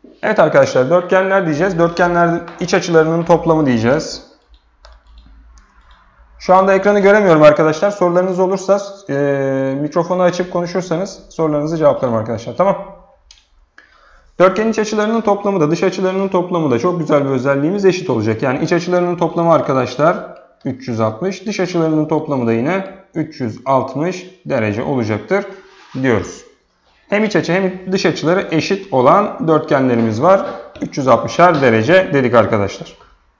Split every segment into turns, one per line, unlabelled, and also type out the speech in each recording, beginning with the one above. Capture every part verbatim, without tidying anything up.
Evet arkadaşlar, dörtgenler diyeceğiz. Dörtgenler iç açılarının toplamı diyeceğiz. Şu anda ekranı göremiyorum arkadaşlar. Sorularınız olursa e, mikrofonu açıp konuşursanız sorularınızı cevaplarım arkadaşlar. Tamam. Dörtgenin iç açılarının toplamı da dış açılarının toplamı da çok güzel bir özelliğimiz eşit olacak. Yani iç açılarının toplamı arkadaşlar üç yüz altmış. Dış açılarının toplamı da yine üç yüz altmış derece olacaktır diyoruz. Hem iç açı hem dış açıları eşit olan dörtgenlerimiz var. üç yüz altmışar derece dedik arkadaşlar.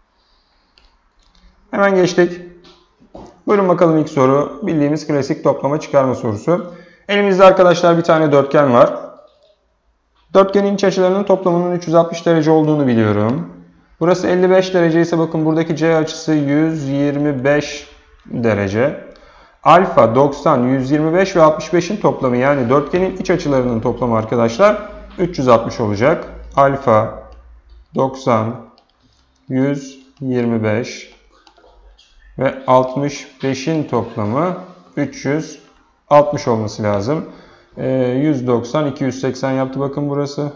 Hemen geçtik. Buyurun bakalım ilk soru. Bildiğimiz klasik toplama çıkarma sorusu. Elimizde arkadaşlar bir tane dörtgen var. Dörtgenin iç açılarının toplamının üç yüz altmış derece olduğunu biliyorum. Burası elli beş derece ise bakın buradaki C açısı yüz yirmi beş derece. Alfa doksan, yüz yirmi beş ve altmış beşin toplamı yani dörtgenin iç açılarının toplamı arkadaşlar üç yüz altmış olacak. Alfa doksan, yüz yirmi beş ve altmış beşin toplamı üç yüz altmış olması lazım. Ee, yüz doksan, iki yüz seksen yaptı bakın burası.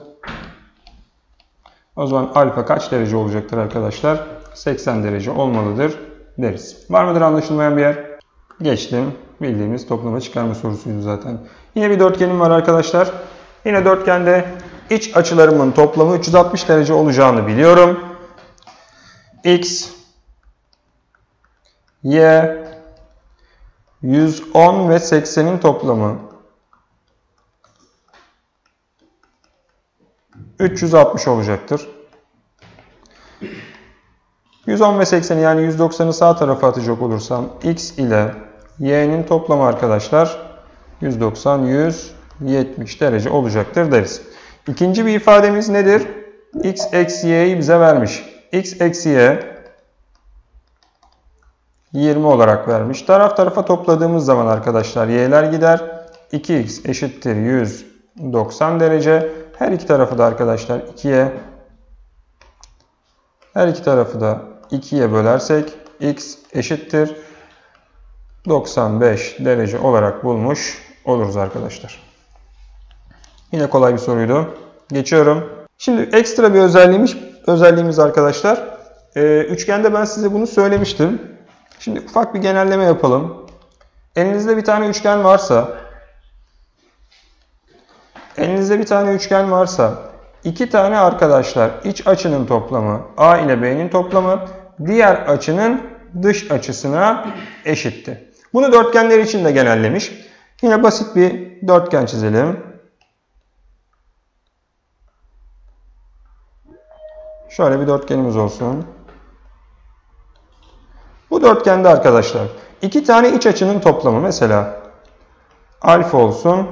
O zaman alfa kaç derece olacaktır arkadaşlar? seksen derece olmalıdır deriz. Var mıdır anlaşılmayan bir yer? Geçtim. Bildiğimiz toplama çıkarma sorusuydu zaten. Yine bir dörtgenim var arkadaşlar. Yine dörtgende iç açılarımın toplamı üç yüz altmış derece olacağını biliyorum. X, Y, yüz on ve seksenin toplamı üç yüz altmış olacaktır. yüz on ve sekseni yani yüz doksanı sağ tarafa atacak olursam X ile Y'nin toplamı arkadaşlar yüz doksan, yüz yetmiş derece olacaktır deriz. İkinci bir ifademiz nedir? X eksi Y'yi bize vermiş. X eksi Y yirmi olarak vermiş. Taraf tarafa topladığımız zaman arkadaşlar Y'ler gider. iki x eşittir yüz doksan derece. Her iki tarafı da arkadaşlar ikiye her iki tarafı da ikiye bölersek X eşittir doksan beş derece olarak bulmuş oluruz arkadaşlar. Yine kolay bir soruydu. Geçiyorum. Şimdi ekstra bir özelliğimiz, özelliğimiz arkadaşlar. Ee, üçgende ben size bunu söylemiştim. Şimdi ufak bir genelleme yapalım. Elinizde bir tane üçgen varsa elinizde bir tane üçgen varsa iki tane arkadaşlar iç açının toplamı A ile B'nin toplamı diğer açının dış açısına eşitti. Bunu dörtgenler için de genellemiş. Yine basit bir dörtgen çizelim. Şöyle bir dörtgenimiz olsun. Bu dörtgende arkadaşlar iki tane iç açının toplamı mesela alfa olsun,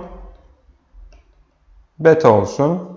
beta olsun.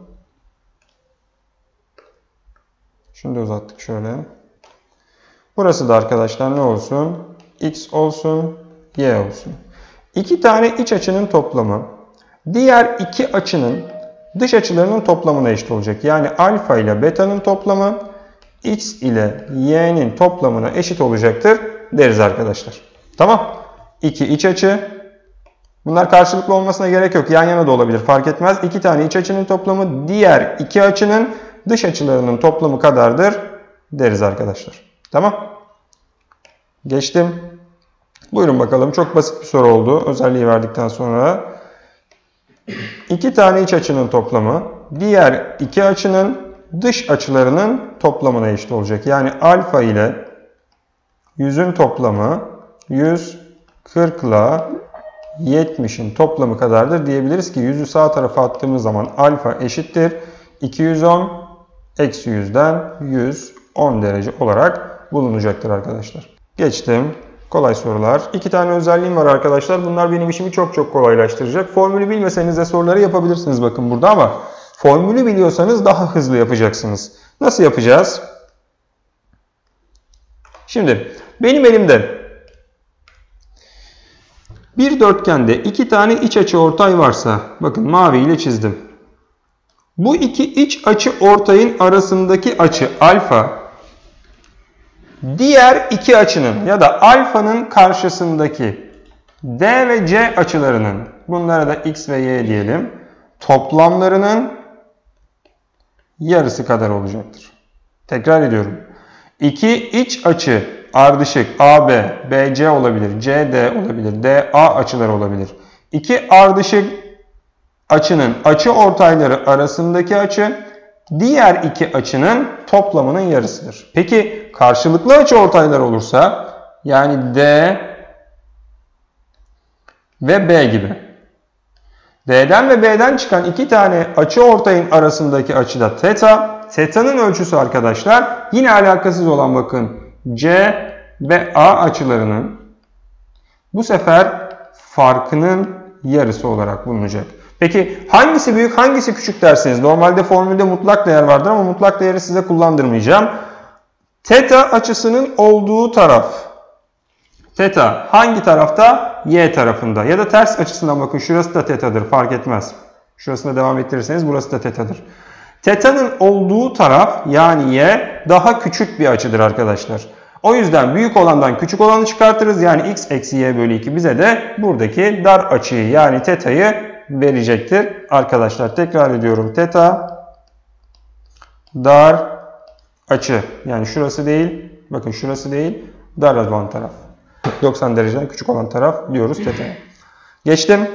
Şunu da uzattık şöyle. Burası da arkadaşlar ne olsun? X olsun, Y olsun. İki tane iç açının toplamı diğer iki açının dış açılarının toplamına eşit olacak. Yani alfa ile beta'nın toplamı X ile Y'nin toplamına eşit olacaktır deriz arkadaşlar. Tamam. İki iç açı. Bunlar karşılıklı olmasına gerek yok. Yan yana da olabilir. Fark etmez. İki tane iç açının toplamı diğer iki açının dış açılarının toplamı kadardır deriz arkadaşlar. Tamam. Geçtim. Buyurun bakalım. Çok basit bir soru oldu. Özelliği verdikten sonra. İki tane iç açının toplamı diğer iki açının dış açılarının toplamına eşit olacak. Yani alfa ile yüzün toplamı yüz kırk ile yetmişin toplamı kadardır diyebiliriz ki yüzü sağ tarafa attığımız zaman alfa eşittir iki yüz on eksi yüzden yüz on derece olarak bulunacaktır arkadaşlar. Geçtim. Kolay sorular. İki tane özelliğim var arkadaşlar. Bunlar benim işimi çok çok kolaylaştıracak. Formülü bilmeseniz de soruları yapabilirsiniz bakın burada ama formülü biliyorsanız daha hızlı yapacaksınız. Nasıl yapacağız? Şimdi benim elimde bir dörtgende iki tane iç açı ortay varsa bakın mavi ile çizdim. Bu iki iç açı ortayın arasındaki açı alfa diğer iki açının ya da alfanın karşısındaki D ve C açılarının bunlara da X ve Y diyelim toplamlarının yarısı kadar olacaktır. Tekrar ediyorum. İki iç açı ardışık A B, B C olabilir, C D olabilir, D A açıları olabilir. İki ardışık açının açı ortayları arasındaki açı diğer iki açının toplamının yarısıdır. Peki karşılıklı açı ortaylar olursa yani D ve B gibi. D'den ve B'den çıkan iki tane açı ortayın arasındaki açı da teta. Teta'nın ölçüsü arkadaşlar yine alakasız olan bakın C ve A açılarının bu sefer farkının yarısı olarak bulunacak. Peki hangisi büyük hangisi küçük derseniz normalde formülde mutlak değer vardır ama mutlak değeri size kullandırmayacağım. Teta açısının olduğu taraf. Teta hangi tarafta? Y tarafında. Ya da ters açısından bakın şurası da tetadır fark etmez. Şurasına devam ettirirseniz burası da tetadır. Teta'nın olduğu taraf yani Y daha küçük bir açıdır arkadaşlar. O yüzden büyük olandan küçük olanı çıkartırız. Yani x eksi y bölü iki bize de buradaki dar açıyı yani teta'yı verecektir. Arkadaşlar tekrar ediyorum. Teta dar açı. Yani şurası değil. Bakın şurası değil. Dar olan taraf. doksan dereceden küçük olan taraf diyoruz teta'ya. Geçtim.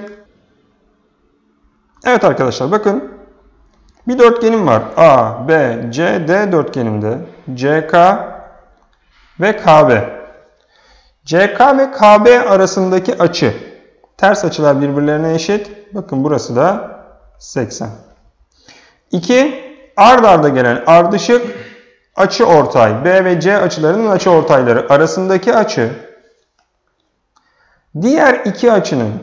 Evet arkadaşlar bakın. Bir dörtgenim var. A, B, C, D dörtgenimde. C K ve K B. C K ve K B arasındaki açı. Ters açılar birbirlerine eşit. Bakın burası da seksen. iki. Ard arda gelen ardışık açı ortay. B ve C açılarının açı ortayları arasındaki açı. Diğer iki açının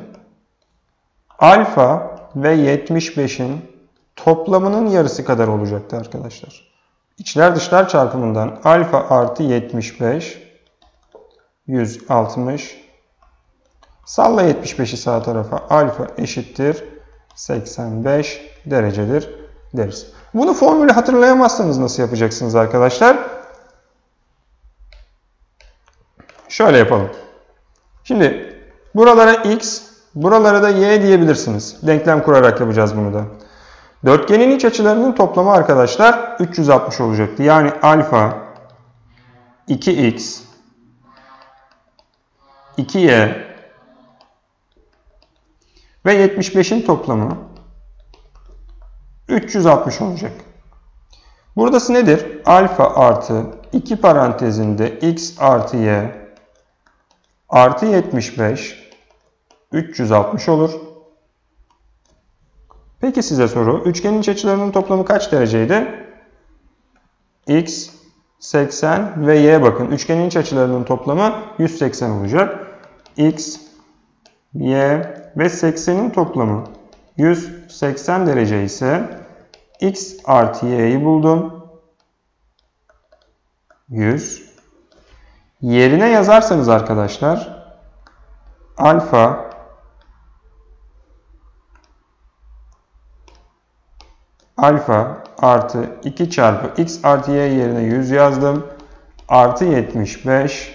alfa ve yetmiş beşin toplamının yarısı kadar olacaktı arkadaşlar. İçler dışlar çarpımından alfa artı yetmiş beş yüz altmış. Salla yetmiş beşi sağ tarafa alfa eşittir seksen beş derecedir deriz. Bunu formülü hatırlayamazsanız nasıl yapacaksınız arkadaşlar? Şöyle yapalım. Şimdi buralara x, buralara da y diyebilirsiniz. Denklem kurarak yapacağız bunu da. Dörtgenin iç açılarının toplamı arkadaşlar üç yüz altmış olacaktı. Yani alfa iki x iki y ve yetmiş beşin toplamı üç yüz altmış olacak. Buradası nedir? Alfa artı iki parantezinde x artı y artı yetmiş beş üç yüz altmış olur. Peki size soru. Üçgenin iç açılarının toplamı kaç dereceydi? X, seksen ve y bakın. Üçgenin iç açılarının toplamı yüz seksen olacak. X, y ve seksenin toplamı yüz seksen derece ise x artı y'yi buldum. yüz. Yerine yazarsanız arkadaşlar alfa alfa artı iki çarpı x artı y yerine yüz yazdım. Artı yetmiş beş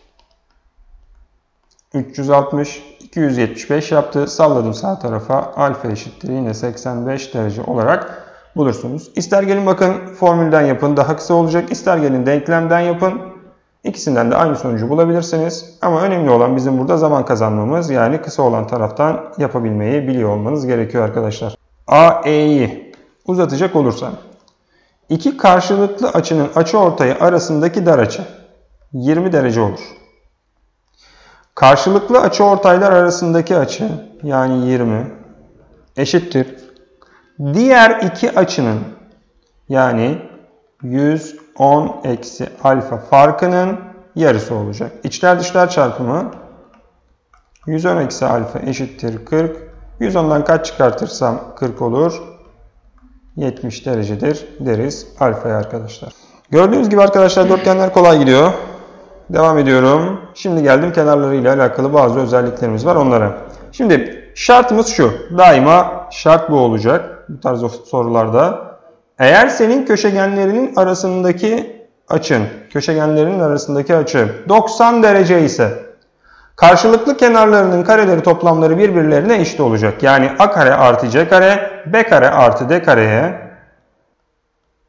üç yüz altmış iki yüz yetmiş beş yaptı. Salladım sağ tarafa. Alfa eşittir yine seksen beş derece olarak bulursunuz. İster gelin bakın formülden yapın daha kısa olacak. İster gelin denklemden yapın. İkisinden de aynı sonucu bulabilirsiniz. Ama önemli olan bizim burada zaman kazanmamız. Yani kısa olan taraftan yapabilmeyi biliyor olmanız gerekiyor arkadaşlar. A E'yi uzatacak olursam. İki karşılıklı açının açıortayı arasındaki dar açı yirmi derece olur. Karşılıklı açıortaylar arasındaki açı yani yirmi eşittir. Diğer iki açının yani yüz on eksi alfa farkının yarısı olacak. İçler dışlar çarpımı yüz on eksi alfa eşittir kırk. yüz ondan kaç çıkartırsam kırk olur. yetmiş derecedir deriz alfaya arkadaşlar. Gördüğünüz gibi arkadaşlar dörtgenler kolay gidiyor. Devam ediyorum. Şimdi geldim kenarlarıyla alakalı bazı özelliklerimiz var onlara. Şimdi şartımız şu. Daima şart bu olacak bu tarz sorularda. Eğer senin köşegenlerinin arasındaki açın, köşegenlerinin arasındaki açı doksan derece ise karşılıklı kenarlarının kareleri toplamları birbirlerine eşit olacak. Yani a kare artı c kare, b kare artı d kareye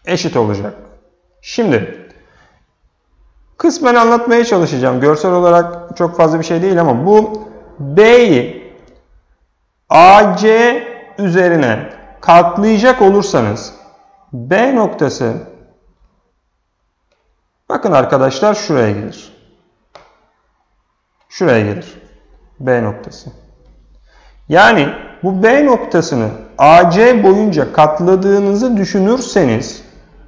eşit olacak. Şimdi kısmen anlatmaya çalışacağım. Görsel olarak çok fazla bir şey değil ama bu B'yi A C üzerine katlayacak olursanız B noktası, bakın arkadaşlar, şuraya gelir. Şuraya gelir. B noktası. Yani bu B noktasını A C boyunca katladığınızı düşünürseniz,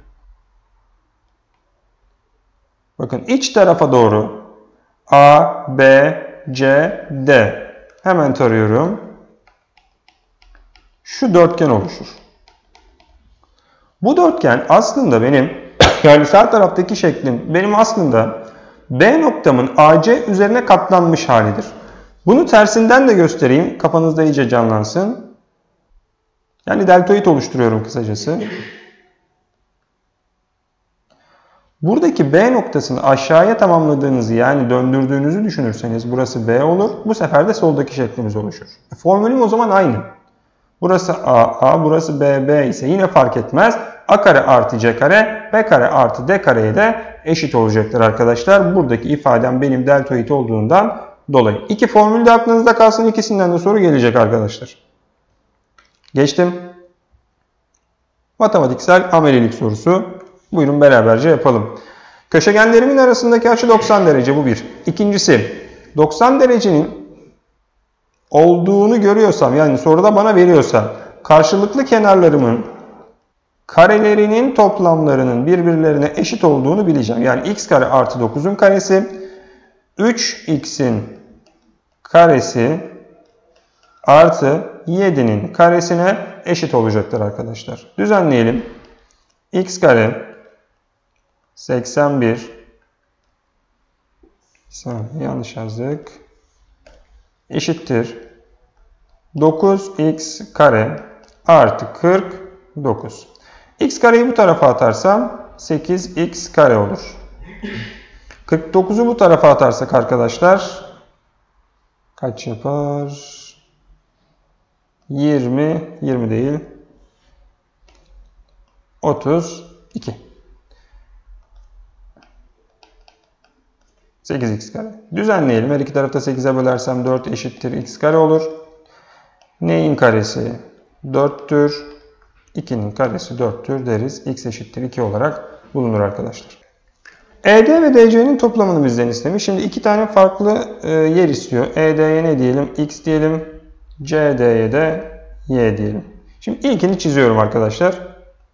bakın iç tarafa doğru A, B, C, D. Hemen tarıyorum. Şu dörtgen oluşur. Bu dörtgen aslında benim, yani sağ taraftaki şeklim benim aslında B noktamın A C üzerine katlanmış halidir. Bunu tersinden de göstereyim. Kafanızda iyice canlansın. Yani deltoid oluşturuyorum kısacası. Buradaki B noktasını aşağıya tamamladığınızı, yani döndürdüğünüzü düşünürseniz burası B olur. Bu sefer de soldaki şeklimiz oluşur. Formülüm o zaman aynı. Burası A, A, burası B, B ise yine fark etmez. A kare artı C kare, B kare artı D kareye de eşit olacaktır arkadaşlar. Buradaki ifadem benim deltoid olduğundan dolayı. İki formül de aklınızda kalsın. İkisinden de soru gelecek arkadaşlar. Geçtim. Matematiksel amelilik sorusu. Buyurun beraberce yapalım. Köşegenlerimin arasındaki açı doksan derece, bu bir. İkincisi, doksan derecenin olduğunu görüyorsam, yani soruda bana veriyorsa, karşılıklı kenarlarımın karelerinin toplamlarının birbirlerine eşit olduğunu bileceğim. Yani x kare artı dokuzun karesi üç x'in karesi artı yedinin karesine eşit olacaktır arkadaşlar. Düzenleyelim. X kare seksen bir, yanlış yazdık, eşittir dokuz x kare artı kırk dokuz. X kareyi bu tarafa atarsam sekiz x kare olur. kırk dokuzu bu tarafa atarsak arkadaşlar kaç yapar? yirmi, yirmi değil, otuz iki. sekiz x kare. Düzenleyelim. Her iki tarafta sekize bölersem dört eşittir x kare olur. Neyin karesi? dörttür. ikinin karesi dörttür deriz. X eşittir iki olarak bulunur arkadaşlar. E D ve D C'nin toplamını bizden istemiş. Şimdi iki tane farklı yer istiyor. E D'ye ne diyelim? X diyelim. C D'ye de Y diyelim. Şimdi ilkini çiziyorum arkadaşlar.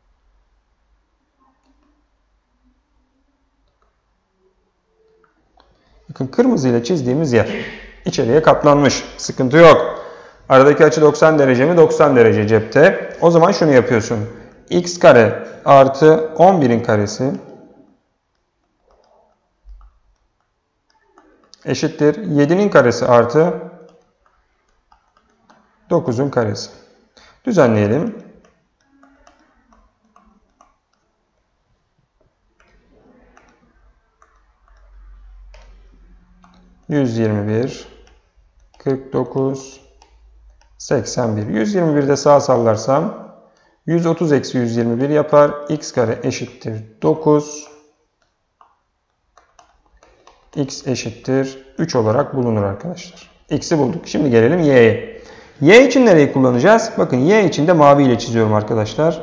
Bakın kırmızı ile çizdiğimiz yer içeriye katlanmış. Sıkıntı yok. Aradaki açı doksan derece mi? doksan derece cepte. O zaman şunu yapıyorsun. X kare artı on birin karesi eşittir yedinin karesi artı dokuzun karesi. Düzenleyelim. yüz yirmi bir, kırk dokuz, seksen bir. yüz yirmi birde sağa sallarsam yüz otuz eksi yüz yirmi bir yapar. X kare eşittir dokuz. X eşittir üç olarak bulunur arkadaşlar. X'i bulduk. Şimdi gelelim Y'ye. Y için nereyi kullanacağız? Bakın Y için de mavi ile çiziyorum arkadaşlar.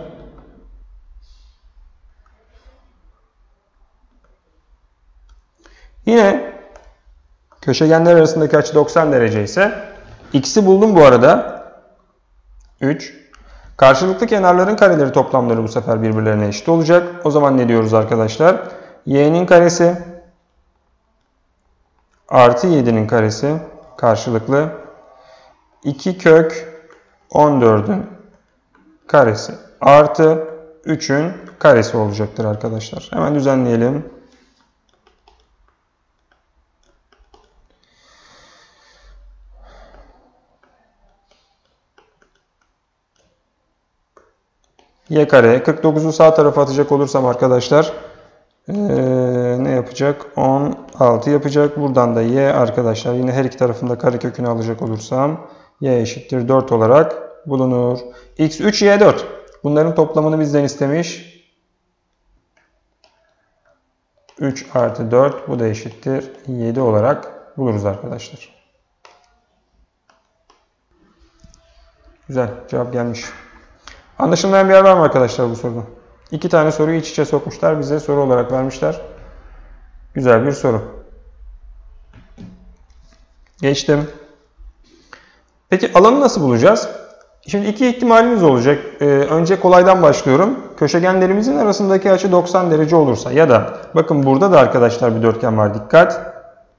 Yine köşegenler arasındaki açı doksan derece ise X'i buldum bu arada. üç. Karşılıklı kenarların kareleri toplamları bu sefer birbirlerine eşit olacak. O zaman ne diyoruz arkadaşlar? Y'nin karesi artı yedinin karesi karşılıklı iki kök on dördün karesi artı üçün karesi olacaktır arkadaşlar. Hemen düzenleyelim. Y kare. kırk dokuzu sağ tarafa atacak olursam arkadaşlar ee, ne yapacak? on altı yapacak. Buradan da y arkadaşlar yine her iki tarafında karekökünü alacak olursam y eşittir dört olarak bulunur. X üç, Y dört. Bunların toplamını bizden istemiş. üç artı dört, bu da eşittir yedi olarak buluruz arkadaşlar. Güzel, cevap gelmiş. Anlaşılmayan bir yer var mı arkadaşlar bu soruda? İki tane soruyu iç içe sokmuşlar, bize soru olarak vermişler. Güzel bir soru. Geçtim. Peki alanı nasıl bulacağız? Şimdi iki ihtimalimiz olacak. Ee, önce kolaydan başlıyorum. Köşegenlerimizin arasındaki açı doksan derece olursa ya da bakın burada da arkadaşlar bir dörtgen var, dikkat.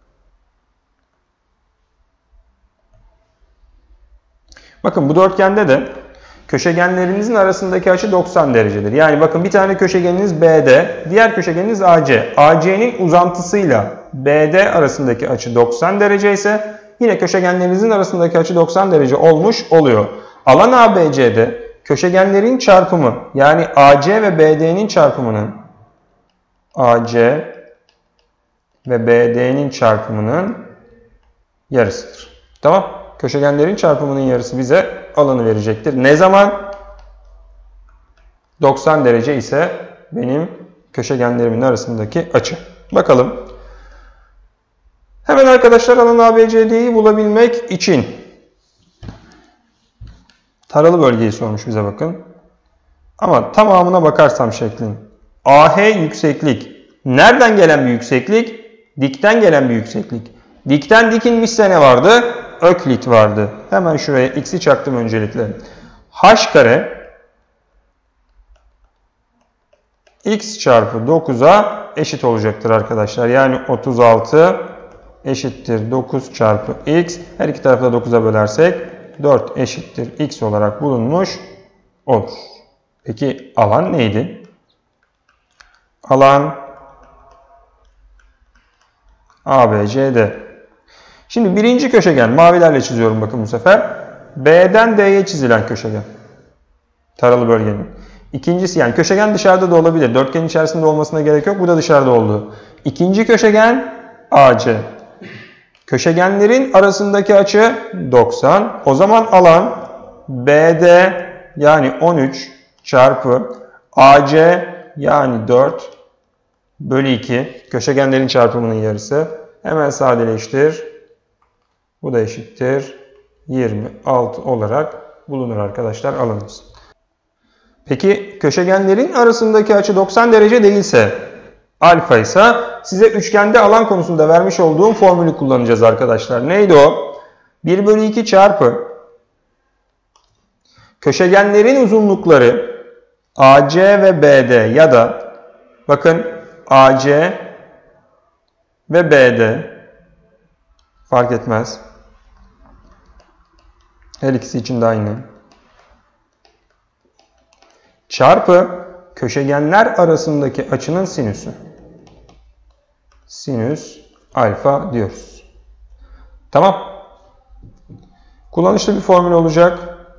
Bakın bu dörtgende de köşegenlerinizin arasındaki açı doksan derecedir. Yani bakın bir tane köşegeniniz B D, diğer köşegeniniz A C. A C'nin uzantısıyla B D arasındaki açı doksan derece ise yine köşegenlerinizin arasındaki açı doksan derece olmuş oluyor. Alan A B C'de köşegenlerin çarpımı, yani A C ve B D'nin çarpımının A C ve B D'nin çarpımının yarısıdır. Tamam? Köşegenlerin çarpımının yarısı bize alanı verecektir. Ne zaman? doksan derece ise benim köşegenlerimin arasındaki açı. Bakalım. Hemen arkadaşlar alan A B C D'yi bulabilmek için taralı bölgeyi sormuş bize, bakın. Ama tamamına bakarsam şeklin. A H yükseklik. Nereden gelen bir yükseklik? Dikten gelen bir yükseklik. Dikten dik inmişse ne vardı? Öklit vardı. Hemen şuraya x'i çaktım öncelikle. H kare x çarpı dokuza eşit olacaktır arkadaşlar. Yani otuz altı eşittir dokuz çarpı x. Her iki tarafı da dokuza bölersek dört eşittir x olarak bulunmuş olur. Peki alan neydi? Alan A B C D. Şimdi birinci köşegen, mavilerle çiziyorum bakın bu sefer. B'den D'ye çizilen köşegen. Taralı bölgenin. İkincisi, yani köşegen dışarıda da olabilir. Dörtgenin içerisinde olmasına gerek yok. Bu da dışarıda oldu. İkinci köşegen A C. Köşegenlerin arasındaki açı doksan. O zaman alan B D yani on üç çarpı A C yani dört bölü iki. Köşegenlerin çarpımının yarısı. Hemen sadeleştir. Bu da eşittir yirmi altı olarak bulunur arkadaşlar alanımız. Peki köşegenlerin arasındaki açı doksan derece değilse, alfa ise size üçgende alan konusunda vermiş olduğum formülü kullanacağız arkadaşlar. Neydi o? bir bölü iki çarpı köşegenlerin uzunlukları A C ve B D ya da bakın A C ve B D fark etmez. Her ikisi için de aynı. Çarpı köşegenler arasındaki açının sinüsü. Sinüs alfa diyoruz. Tamam. Kullanışlı bir formül olacak.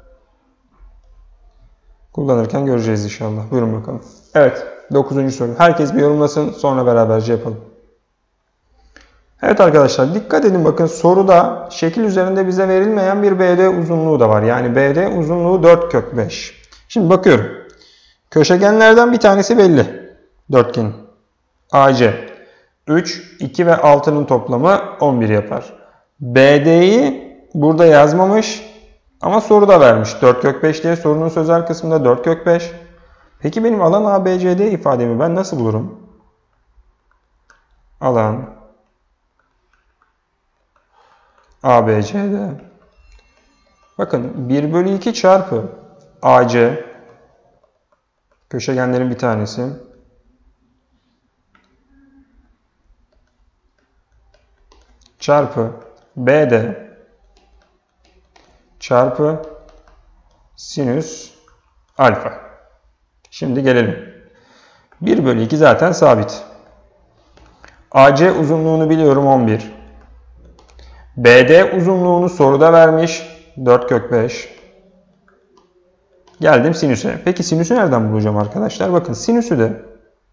Kullanırken göreceğiz inşallah. Buyurun bakalım. Evet. dokuzuncu soru. Herkes bir yorumlasın. Sonra beraberce yapalım. Evet arkadaşlar, dikkat edin, bakın soruda şekil üzerinde bize verilmeyen bir B D uzunluğu da var. Yani B D uzunluğu dört kök beş. Şimdi bakıyorum. Köşegenlerden bir tanesi belli. Dörtgen. A C. üç, iki ve altının toplamı on bir yapar. B D'yi burada yazmamış ama soruda vermiş. dört kök beş diye sorunun sözel kısmında dört kök beş. Peki benim alan A B C D ifademi ben nasıl bulurum? Alan A B C D. Bakın bir bölü iki çarpı A C, köşegenlerin bir tanesi, çarpı B D çarpı sinüs alfa. Şimdi gelelim. bir bölü iki zaten sabit. A C uzunluğunu biliyorum on bir. B D uzunluğunu soruda vermiş dört kök beş. Geldim sinüse. Peki sinüsü nereden bulacağım arkadaşlar? Bakın sinüsü de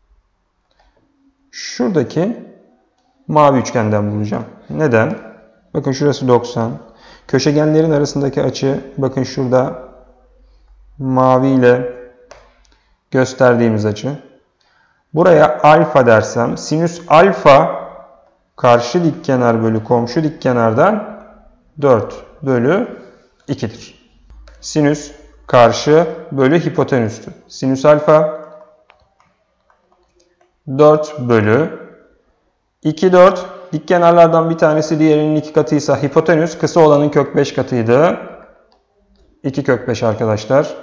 şuradaki mavi üçgenden bulacağım. Neden? Bakın şurası doksan. Köşegenlerin arasındaki açı bakın şurada mavi ile gösterdiğimiz açı. Buraya alfa dersem sinüs alfa karşı dik kenar bölü komşu dik kenardan dört bölü iki'dir. Sinüs karşı bölü hipotenüstü. Sinüs alfa dört bölü iki, dört. Dik kenarlardan bir tanesi diğerinin iki katıysa hipotenüs, kısa olanın kök beş katıydı. iki kök beş arkadaşlar.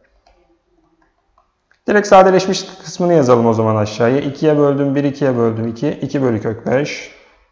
Direkt sadeleşmiş kısmını yazalım o zaman aşağıya. iki'ye böldüm bir, iki'ye böldüm iki. iki bölü kök beş.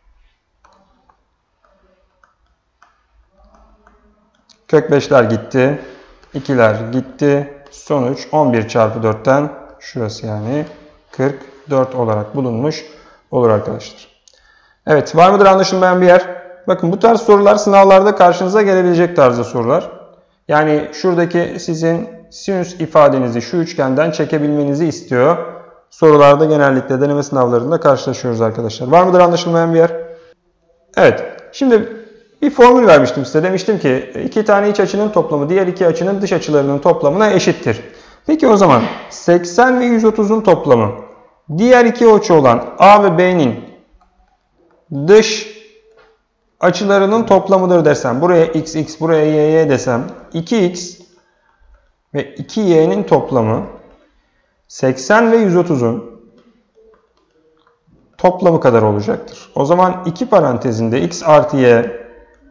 Kök beş'ler gitti. iki'ler gitti. Sonuç on bir çarpı dört'ten şurası yani kırk dört olarak bulunmuş olur arkadaşlar. Evet, var mıdır anlaşılmayan bir yer? Bakın bu tarz sorular sınavlarda karşınıza gelebilecek tarzda sorular. Yani şuradaki sizin sinüs ifadenizi şu üçgenden çekebilmenizi istiyor. Sorularda genellikle deneme sınavlarında karşılaşıyoruz arkadaşlar. Var mıdır anlaşılmayan bir yer? Evet, şimdi bir formül vermiştim size. Demiştim ki iki tane iç açının toplamı diğer iki açının dış açılarının toplamına eşittir. Peki o zaman seksen ve yüz otuz'un toplamı diğer iki açı olan A ve B'nin dış açılarının toplamıdır desem, buraya x, x, buraya y, y desem, iki x ve iki y'nin toplamı seksen ve yüz otuz'un toplamı kadar olacaktır. O zaman iki parantezinde x artı y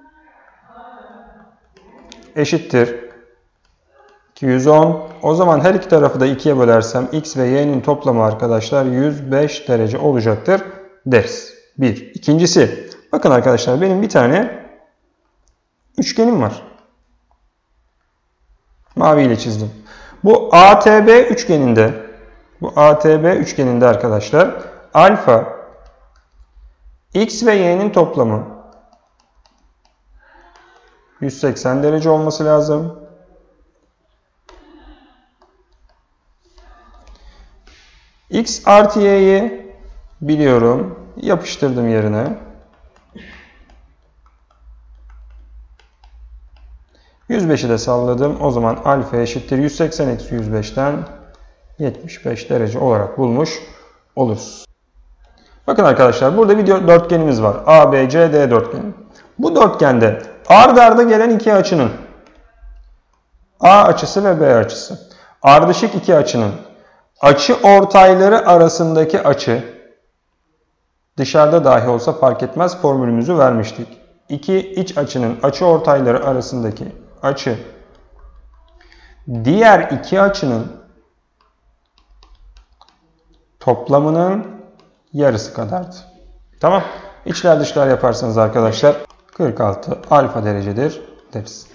eşittir iki yüz on. O zaman her iki tarafı da iki'ye bölersem x ve y'nin toplamı arkadaşlar yüz beş derece olacaktır deriz. Bir. İkincisi, bakın arkadaşlar benim bir tane üçgenim var. Mavi ile çizdim. Bu A T B üçgeninde, bu A T B üçgeninde arkadaşlar alfa x ve y'nin toplamı yüz seksen derece olması lazım. X artı y'yi biliyorum. Yapıştırdım yerine. yüz beş'i de salladım. O zaman alfa eşittir yüz seksen eksi yüz beş'ten yetmiş beş derece olarak bulmuş oluruz. Bakın arkadaşlar burada bir dörtgenimiz var. A B C D dörtgeni. Bu dörtgende ard arda gelen iki açının A açısı ve B açısı. Ardışık iki açının açı ortayları arasındaki açı dışarıda dahi olsa fark etmez formülümüzü vermiştik. İki iç açının açı ortayları arasındaki açı diğer iki açının toplamının yarısı kadardı. Tamam. İçler dışlar yaparsanız arkadaşlar kırk altı alfa derecedir deriz.